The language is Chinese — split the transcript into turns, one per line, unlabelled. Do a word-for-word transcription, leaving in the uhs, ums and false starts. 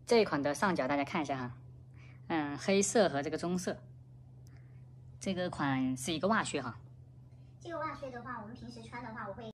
这一款的上角大家看一下哈，嗯，黑色和这个棕色。这个款是一个袜靴哈。
这个袜靴的话，我们平时穿的话，我会。